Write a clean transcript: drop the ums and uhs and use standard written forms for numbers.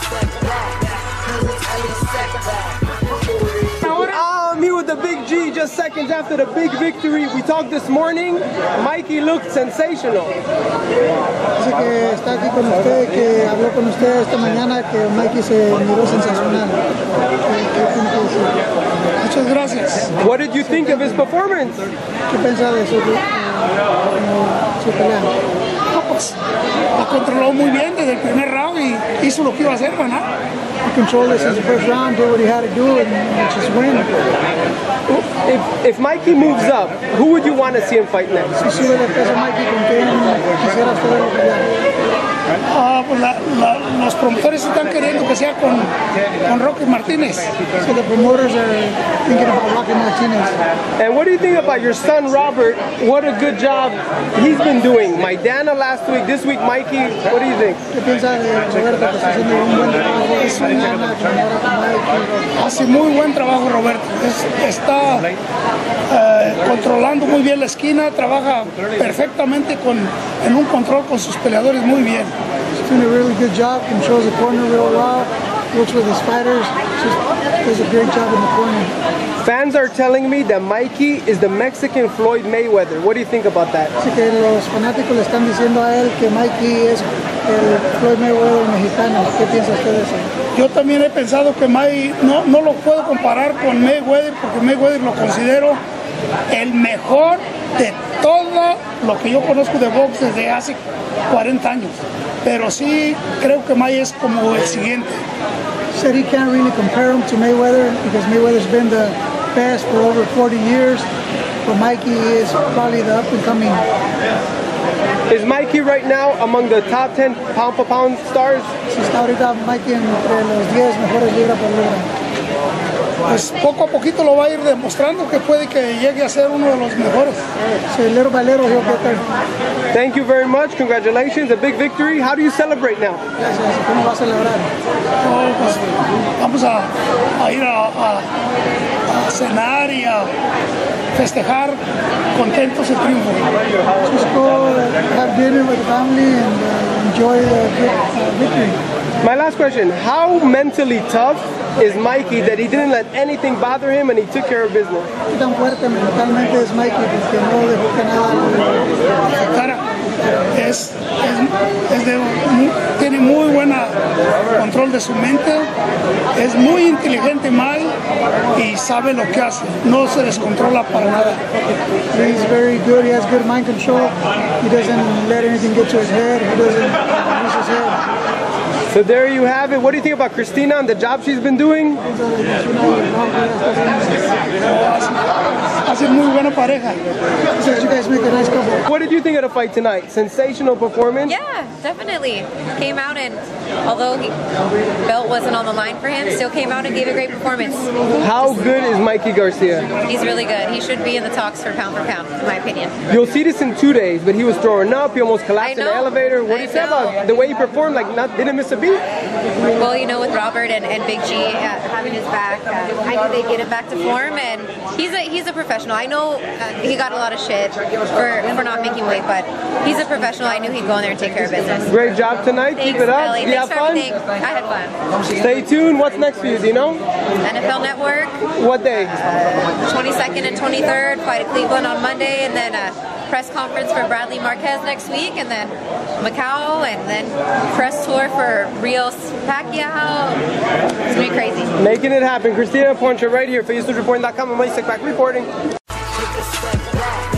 I'm here with the Big G just seconds after the big victory. We talked this morning. Mikey looked sensational. Dice que está aquí con usted, que habló con usted esta mañana, que Mikey se miró sensacional. Muchas gracias. What did you think of his performance? ¿Qué piensa de su pelea? Pues la controló muy bien desde el primer round y hizo lo que iba a hacer, ganar. He controlled this as the first round, did what he had to do, and just win. If Mikey moves up, who would you want to see him fight next? Si sube de peso Mikey, ¿con quién quisiera usted verlo pelear? Pues los promotores están queriendo que sea con Rocky Martínez. So the promoters are thinking about Rocky Martinez. And what do you think about your son Robert? What a good job he's been doing. Maidana last week, this week Mikey. What do you think? ¿Qué piensa de Roberto, que está haciendo un buen trabajo mañana, con Mikey? Hace muy buen trabajo Roberto. Está controlando muy bien la esquina, trabaja perfectamente en un control con sus peleadores muy bien. He's doing a really good job, controls the corner real well, works with his fighters, just does a great job in the corner. Fans are telling me that Mikey is the Mexican Floyd Mayweather. What do you think about that? Así que los fanáticos le están diciendo a él que Mikey es el Floyd Mayweather mexicano. ¿Qué piensa usted de eso? Yo también he pensado que no lo puedo comparar con Mayweather porque Mayweather lo considero el mejor de todo lo que yo conozco de box desde hace 40 años. Pero sí creo que May es como el siguiente. Said he can't really compare him to Mayweather because Mayweather's been the best for over 40 years, but Mikey is probably the up-and-coming. Is Mikey right now among the top 10 pound-for-pound stars? Si está ahorita Mikey entre los 10 mejores libra por libra. Pues poco a poquito lo va a ir demostrando que puede que llegue a ser uno de los mejores. So little by little he'll get there. Thank you very much. Congratulations. A big victory. How do you celebrate now? Gracias. ¿Cómo va a celebrar? Pues vamos a ir a cenar y a festejar contentos el triunfo. Just go have dinner with the family and enjoy the victory. My last question, how mentally tough is Mikey that he didn't let anything bother him and he took care of business? ¿Qué tan fuerte mentalmente es Mikey porque no dejó que nada lo afectara? Tiene muy buen control de su mente, es muy inteligente Mike y sabe lo que hace, no se descontrola para nada. He's very good, he has good mind control, he doesn't let anything get to his head, he doesn't lose his head. So there you have it. What do you think about Christina and the job she's been doing? Hace muy buena pareja. You guys make a nice couple. What did you think of the fight tonight? Sensational performance? Yeah, definitely. Came out and, although belt wasn't on the line for him, still came out and gave a great performance. How good is Mikey Garcia? He's really good. He should be in the talks for pound, in my opinion. You'll see this in 2 days, but he was throwing up. He almost collapsed in the elevator. What do you say about the way he performed? Like, didn't miss a beat? Well, you know, with Robert and Big G having his back, I knew they'd get him back to form, and he's a professional. I know he got a lot of shit for not making weight, but he's a professional. I knew he'd go in there and take care of business. Great job tonight. Thanks, Keep it up. Ellie. Did you have fun? I had fun. Stay tuned. What's next for you? Do you know? NFL Network. What day? 22nd and 23rd. Fight at Cleveland on Monday, and then press conference for Bradley Marquez next week, and then Macau, and then press tour for Rios Pacquiao. It's gonna be crazy. Making it happen. Christina Poncha right here for YouStudiosReporting.com. I'm Mike back reporting. Take a step back.